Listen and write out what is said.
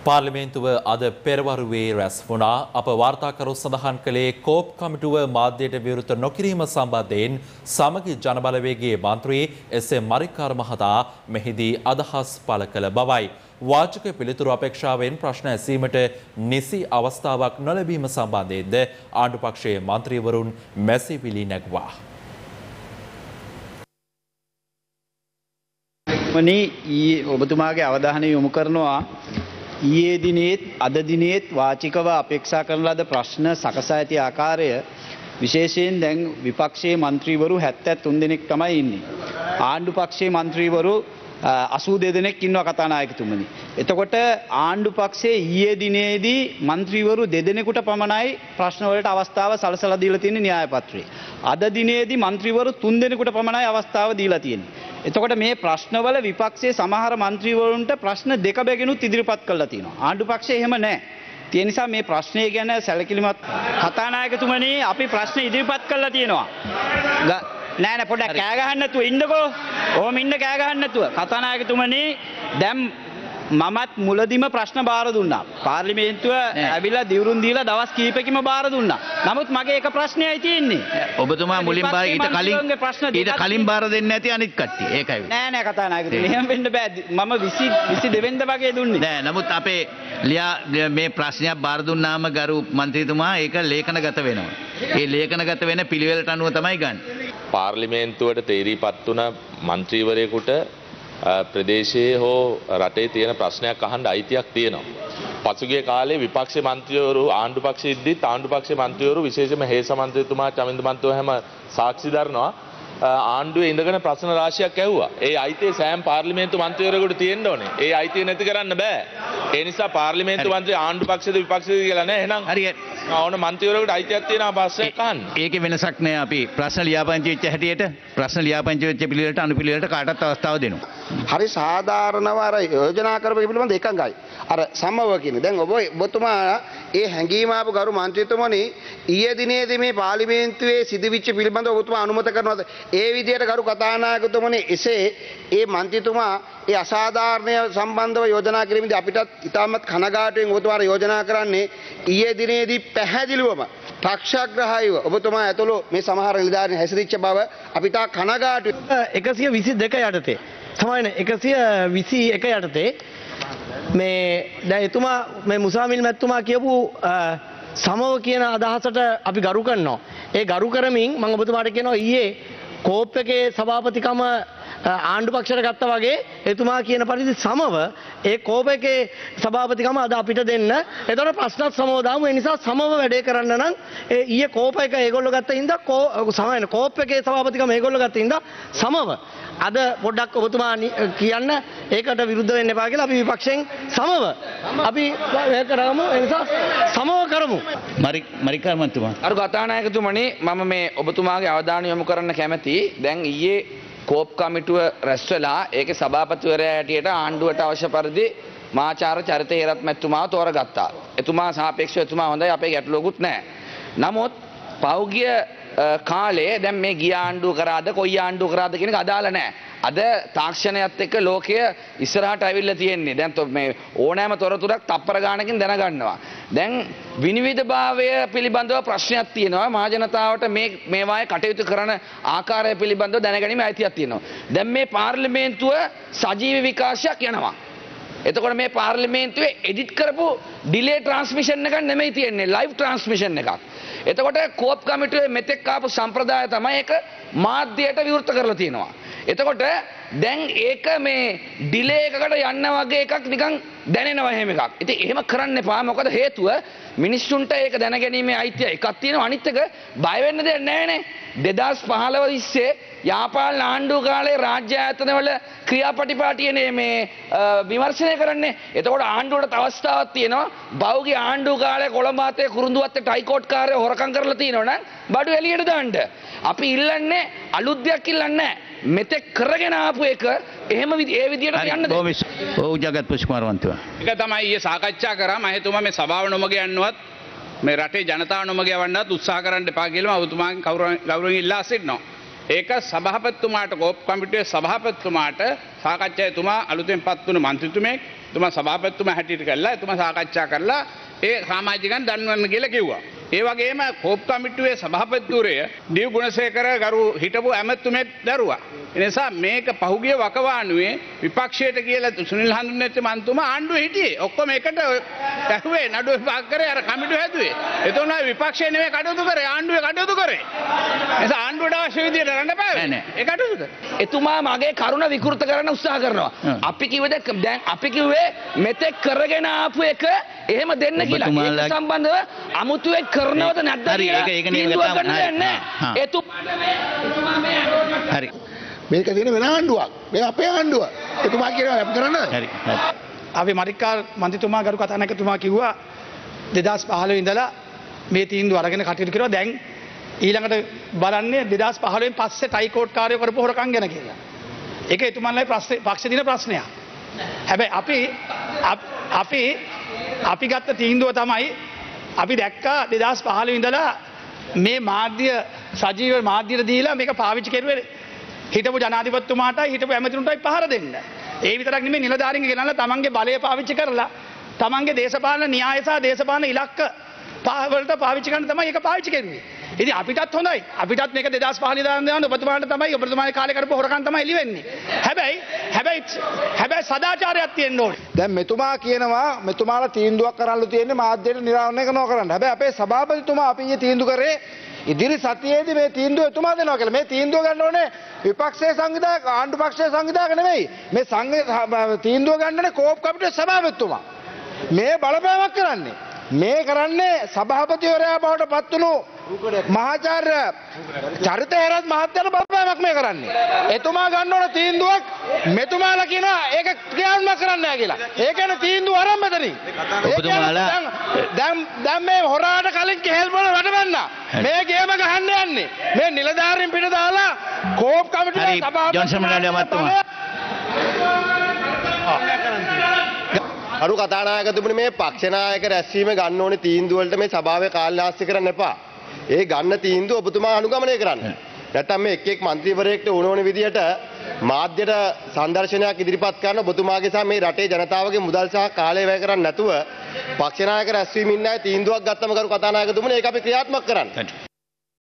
පාර්ලිමේන්තුව අද පෙරවරුවේ රැස් වුණා. අප වාර්තාකරු සඳහන් කළේ කෝප් කමිටුව මාධ්‍යයට විවෘත නොකිරීම සම්බන්ධයෙන් සමගි ජනබලවේගයේ මන්ත්‍රී එස්.එම්. මරික්කාර මහතා මෙහිදී අදහස් පළ කළ බවයි. වාචක පිළිතුරු අපේක්ෂාවෙන් ප්‍රශ්න ඇසීමට නිසි අවස්ථාවක් නොලැබීම සම්බන්ධයෙන්ද ආණ්ඩුපක්ෂයේ මන්ත්‍රීවරුන් මැසිවිලි නැගුවා. ඔබතුමාගේ අවධානය යොමු කරනවා ඊයේ දිනේත් අද දිනේත් වාචිකව අපේක්ෂා කරන ලද ප්‍රශ්න සකසා ඇති ආකාරය විශේෂයෙන් දැන් විපක්ෂයේ മന്ത്രിවරු 73 දෙනෙක් තමයි ඉන්නේ. ආණ්ඩු පක්ෂයේ മന്ത്രിවරු 82 දෙනෙක් ඉන්නවා කතානායකතුමනි. එතකොට ආණ්ඩු පක්ෂයේ ඊයේ දිනේදී മന്ത്രിවරු දෙදෙනෙකුට පමණයි ප්‍රශ්න වලට අවස්ථාව සලසලා දීලා තියෙන්නේ න්‍යාය පත්‍රයේ. අද දිනේදී മന്ത്രിවරු 3 දෙනෙකුට පමණයි අවස්ථාව දීලා තියෙන්නේ. එතකොට මේ ප්‍රශ්නවල විපක්ෂයේ සමහර മന്ത്രിවරුන්ට ප්‍රශ්න දෙක බැගිනුත් ඉදිරිපත් කළා තියෙනවා. ආණ්ඩු පක්ෂය එහෙම නැහැ. ඒ නිසා මේ ප්‍රශ්නය ගැන සැලකිලිමත් කතානායකතුමනි අපි ප්‍රශ්න ඉදිරිපත් කළා තියෙනවා. නෑ පොඩ්ඩක් කෑ ගහන්න නැතුව ඉන්නකෝ. ඔහොම ඉන්න කෑ ගහන්න නැතුව. කතානායකතුමනි දැන් මමත් මුලදිම ප්‍රශ්න බාර දුන්නා. පාර්ලිමේන්තුව ඇවිල්ලා දිවුරුම් දීලා දවස් කීපෙකින්ම බාර දුන්නා. නමුත් මගේ එක ප්‍රශ්නයයි තියෙන්නේ. ඔබතුමා මුලින් ඊට කලින් බාර දෙන්නේ නැති අනිත් කට්ටිය. ඒකයි. නෑ කතානායකතුමනි. එහෙම වෙන්න බෑ. මම 22 වෙනිදා වගේ දුන්නේ. නෑ නමුත් අපේ මේ ප්‍රශ්නයක් බාර දුන්නාම ගරු මන්ත්‍රීතුමා ඒක ලේඛනගත වෙනවා. ඒ ලේඛනගත වෙන පිළිවෙලට අනුව තමයි ගන්න. පාර්ලිමේන්තුවට තේරීපත් වුණ මන්ත්‍රීවරයෙකුට ප්‍රදේශයේ හෝ රටේ තියෙන ප්‍රශ්නයක් අහන්න අයිතියක් තියෙනවා. පසුගිය කාලේ විපක්ෂ මන්ත්‍රීවරු ආණ්ඩු පක්ෂයේ ඉද්දිත් ආණ්ඩු පක්ෂයේ මන්ත්‍රීවරු විශේෂයෙන්ම හේස මන්ත්‍රීතුමා චමින්ද මන්ත්‍රීතුමා හැම සාක්ෂි දරනවා. ආණ්ඩුවේ ඉඳගෙන ප්‍රශ්න රාශියක් ඇහුවා. ඒ අයිතිය සෑම පාර්ලිමේන්තු මන්ත්‍රීවරයෙකුට තියෙන්න ඕනේ. ඒ අයිතිය නැති කරන්න බෑ. ඒ නිසා පාර්ලිමේන්තු මන්ත්‍රී ආණ්ඩු පක්ෂයේද විපක්ෂයේද කියලා නෑ. එහෙනම් හරියට ඕන මන්ත්‍රීවරයෙකුට අයිතියක් තියෙනවා ප්‍රශ්නයක් අහන්න. ඒකේ වෙනසක් නෑ. අපි ප්‍රශ්න ලියාපදිංචි වෙච්ච හැටියට ප්‍රශ්න ලියාපදිංචි වෙච්ච පිළිවෙලට අනුපිළිවෙලට කාටත් අවස්ථාව දෙනවා. හරි සාධාරණව අර යෝජනා කරපු පිළිබඳ එකඟයි. අර සමව කියන්නේ. දැන් ඔබතුමා ඒ හැඟීම ආපු ගරු මන්ත්‍රීතුමනි ඊයේ දිනේදී මේ පාර්ලිමේන්තුවේ සිදුවිච්ච පිළිබඳව ඔබතුමා අනුමත කරනවද? ඒ විදිහට ගරු කතානායකතුමනි එසේ ඒ මන්ත්‍රීතුමා ඒ අසාධාරණය සම්බන්ධව යෝජනා කිරීමේදී අපිටත් ඉතාමත් කනගාටුවෙන් ඔබතුමාට යෝජනා කරන්නේ ඊයේ දිනේදී පැහැදිලිවම පක්ෂග්‍රාහීව ඔබතුමා ඇතුළු මේ සමහර නිලධාරීන් හැසිරිච්ච බව අපිට කනගාටුයි. 122 යටතේ සමාන 121 යටතේ මේ දැන් එතුමා මේ මුසාමිල් මැතිතුමා කියපු සමව කියන අදහසට අපි ගරු කරනවා. ඒ ගරු කරමින් මම ඔබතුමාට කියනවා ඊයේ කෝප් එකේ සභාපතිකම ආණ්ඩු පක්ෂයට ගත්තා වගේ එතුමා කියන පරිදි සමව ඒ කෝප් එකේ සභාපතිකම අද අපිට දෙන්න. එතකොට ප්‍රශ්නත් සමව දාමු. ඒ නිසා සමව වැඩේ කරන්න නම් ඊයේ කෝප් එක ඒගොල්ලෝ ගත්ත හින්දා කෝප් එකේ සභාපතිකම ඒගොල්ලෝ ගත්ත හින්දා සමව අද පොඩ්ඩක් ඔබතුමා කියන්න ඒකට විරුද්ධ වෙන්න එපා කියලා අපි විපක්ෂයෙන් සමව අපි ඒක කරමු. ඒ නිසා සමව කරමු. මරික්කාර මන්ත්‍රීතුමා. අර කතානායකතුමනි මම මේ ඔබතුමාගේ අවධානය යොමු කරන්න කැමැතියි. දැන් ඊයේ කෝප් කමිටුව රැස් වෙලා ඒකේ සභාපතිවරයා හැටියට ආණ්ඩුවට අවශ්‍ය පරිදි මාචාර්ය චරිත හේරත් මැතිතුමාව තෝරගත්තා. එතුමා සාපේක්ෂව එතුමා හොඳයි අපේ ගැටලුවකුත් නැහැ. නමුත් පෞගිය කාලේ දැන් මේ ගිය ආණ්ඩුව කරාද කොයි ආණ්ඩුව කරාද කියන එක අදාළ නැහැ. අද තාක්ෂණයත් එක්ක ලෝකය ඉස්සරහට ඇවිල්ලා තියෙන්නේ. දැන් මේ ඕනෑම තොරතුරක් තප්පර ගානකින් දැනගන්නවා. දැන් විනිවිදභාවය පිළිබඳව ප්‍රශ්නයක් තියෙනවා. මහ ජනතාවට මේ වායේ කටයුතු කරන ආකාරය පිළිබඳව දැනගැනීමේ අයිතියක් තියෙනවා. දැන් මේ පාර්ලිමේන්තුව සජීවී විකාශයක් යනවා. එතකොට මේ පාර්ලිමේන්තුවේ එඩිට් කරපු ඩිලේ ට්‍රාන්ස්මිෂන් එකක් නෙමෙයි තියෙන්නේ ලයිව් ට්‍රාන්ස්මිෂන් එකක්. එතකොට කෝප් කමිටුවේ මෙතෙක් ආපු සම්ප්‍රදාය තමයි ඒක මාධ්‍යයට විවෘත කරලා තියෙනවා. එතකොට දැන් ඒක මේ ඩිලේ එකකට යන්න වගේ එකක් නිකන් දැනෙනවා එහෙම එකක්. ඉතින් එහෙම කරන්න එපා. මොකද හේතුව මිනිස්සුන්ට ඒක දැනගැනීමේ අයිතිය එකක් තියෙනවා. අනිත් එක බය වෙන්න දෙයක් නැහැනේ. 2015 ඉස්සේ යාපාලන ආණ්ඩුව කාලේ රාජ්‍ය ආයතනවල ක්‍රියාපටිපාටියනේ මේ විමර්ශනය කරන්නේ. එතකොට ආණ්ඩුවට අවස්ථාවක් තියෙනවා. බෞගේ ආණ්ඩුව කාලේ කොළඹ ආතේ කුරුඳුවත්තේ ටයිකෝට් කාර්යය හොරකම් කරලා තියෙනවා නම් බඩු එළියට දාන්න. අපි ඉල්ලන්නේ අලුත් දෙයක් ඉල්ලන්නේ නැහැ. මෙතෙක් කරගෙන ආපු එක එහෙම ඒ විදියට යන්න දෙන්න. ඔව් ජගත් පුෂ්කුමාර මන්ත්‍රීතුමා. ඒක තමයි ඊයේ සාකච්ඡා කරා. මම හිතුවා මේ සභාව නොමග යන්නවත් මේ රටේ ජනතාව නොමග යවන්නවත් උත්සාහ කරන්න එපා කියලා මම ඔබතුමාගෙන් ගෞරවයෙන් ඉල්ලා සිටිනවා. ඒක සභාපතිතුමාට කෝප් කමිටුවේ සභාපතිතුමාට සාකච්ඡා එතුමා අලුතෙන් පත් වුණු මන්ත්‍රීතුමෙක් එතුමා සභාපතිතුමා හැටියට කළා එතුමා සාකච්ඡා කරලා ඒ සමාජිකයන් දන්වන්න කියලා කිව්වා. ඒ වගේම කෝප් කමිටුවේ සභාපතිතුරය ඩී ගුණසේකර ගරු හිටපු ඇමතුමෙක් දරුවා. ඒ නිසා මේක පහුගිය වකවානුවේ විපක්ෂයට කියලා සුනිල් හඳුනගත්තේ මන්තුමා ආණ්ඩුවේ හිටියේ. ඔක්කොම එකට ඇහුවේ නඩුව විභාග කරේ අර කමිටුව හැදුවේ. එතකොට විපක්ෂය නෙමෙයි කටයුතු කරේ ආණ්ඩුවේ කටයුතු කරේ. ඒ නිසා ආණ්ඩුවට අවශ්‍ය විදියට රණ්ඩපාවේ. ඒ කටයුතු කරේ. එතුමා මගේ කරුණ විකෘත කරන්න උත්සාහ කරනවා. අපි කිව්වද දැන් අපි කිව්වේ මෙතෙක් කරගෙන ආපු එක එහෙම දෙන්න කියලා. ඒක සම්බන්ධව අමුතුවෙන් කරනවද නැද්ද කියලා. හරි ඒක නෙමෙයි හරි මේක තියෙන වෙන ආණ්ඩුවක්. මේ අපේ ආණ්ඩුව. එතුමා කියනවා අපි කරන්න. හරි හරි. අපි මරික්කාර මන්ත්‍රීතුමා ගරු කතානායකතුමා කිව්වා 2015 ඉඳලා මේ තීන්දුව අරගෙන කටයුතු කරනවා. දැන් ඊළඟට බලන්නේ 2015න් පස්සේ ටයි කෝට් කාර්යය කරපු හොරකම් ගැන කියලා. ඒක එතුමන්ලයි පක්ෂ දින ප්‍රශ්නයක්. හැබැයි අපි ගත්ත තීන්දුව තමයි අපි දැක්කා 2015 ඉඳලා මේ මාධ්‍ය සජීව මාධ්‍යයට දීලා මේක පාවිච්චි කරුවේ හිටපු ජනාධිපතිතුමාටයි හිටපු ඇමතිතුන්ටයි පහර දෙන්න. ඒ විතරක් නෙමෙයි නිලධාරීන්ගේ ගෙනල්ලා තමන්ගේ බලය පාවිච්චි කරලා තමන්ගේ දේශපාලන න්‍යාය සහ දේශපාලන ඉලක්ක වලට පාවිච්චි කරන්න තමයි ඒක පාවිච්චි කරුවේ. ඉතින් අපිටත් හොඳයි. අපිටත් මේක 2015 දාන්න ඔබතුමාට තමයි ඔබතුමාගේ කාලේ කරපු හොරකම් තමයි එළි වෙන්නේ. හැබැයි සදාචාරයක් තියෙන්න ඕනේ. දැන් මෙතුමා කියනවා මෙතුමාලා තීන්දුවක් කරන්නලු තියෙන්නේ මාධ්‍යයට නිරාවරණය කරන්න. හැබැයි අපේ සභාපතිතුමා අපි ඊයේ තීන්දුව කරේ ඉදිරි සතියේදී මේ තීන්දුව එතුමා දෙනවා කියලා. මේ තීන්දුව ගන්න ඕනේ විපක්ෂයේ සංවිධායක ආණ්ඩු පක්ෂයේ සංවිධායක නෙමෙයි. මේ තීන්දුව ගන්න ඕනේ කෝප් කමිටුවේ සභාපතිතුමා. මේ බලපෑමක් කරන්නේ. මේ කරන්නේ සභාපතිවරයා බවට පත් වුණු මහාචාර්ය චරිත හේරත් මහත්තයාට බලපෑමක් මේ කරන්නේ. එතුමා ගන්න ඕන තීන්දුවක් මෙතුමාලා කියනවා ඒක ක්‍රියාත්මක කරන්න නැහැ කියලා. ඒ කියන්නේ තීන්දුව අරන් මෙතනින්. දැන් මේ හොරාට කලින් කෙහෙල් වල වැඩවන්න. මේ ගේම ගහන්න යන්නේ. මේ නිලධාරීන් පිට දාලා කෝප් කමිටුවේ සභාපතිතුමා අරු කතානායකතුමනි මේ පක්ෂ නායක රැස්වීම ගන්න ඕනේ තීන්දුව වලට මේ සභාවේ කාලනාස්ති කරන්න එපා. ඒ ගන්න තීන්දුව ඔබතුමා අනුගමනය කරන්න. නැත්නම් මේ එක් මන්ත්‍රීවරයෙක්ට ඕන විදියට මාධ්‍යට සංදර්ශනයක් ඉදිරිපත් කරන ඔබතුමාගේ සහ මේ රටේ ජනතාවගේ මුදල් සහ කාලය වැය කරන්නේ නැතුව පක්ෂ නායක රැස්වීමින් නැහැ තීන්දුවක් ගත්තම කරු කතානායකතුමනි ඒක අපි ක්‍රියාත්මක කරන්න.